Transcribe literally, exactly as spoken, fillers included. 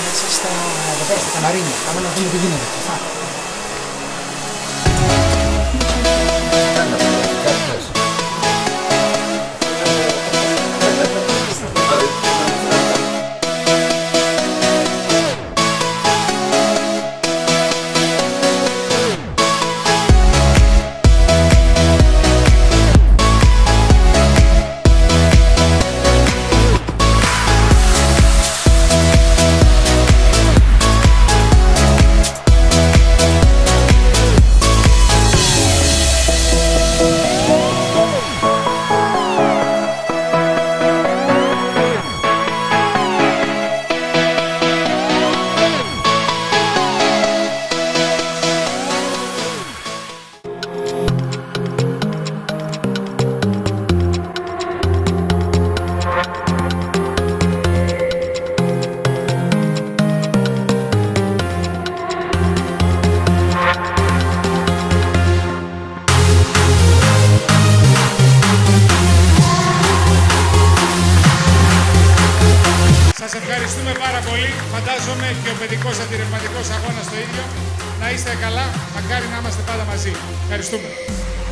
μέσα στα, εδώ πέρα στα καμαρίνια. Πάμε να δούμε τι γίνεται. Σωστά. Σας ευχαριστούμε πάρα πολύ. Φαντάζομαι και ο παιδικός αντιρρευματικός αγώνας το ίδιο. Να είστε καλά. Μακάρι να είμαστε πάντα μαζί. Ευχαριστούμε.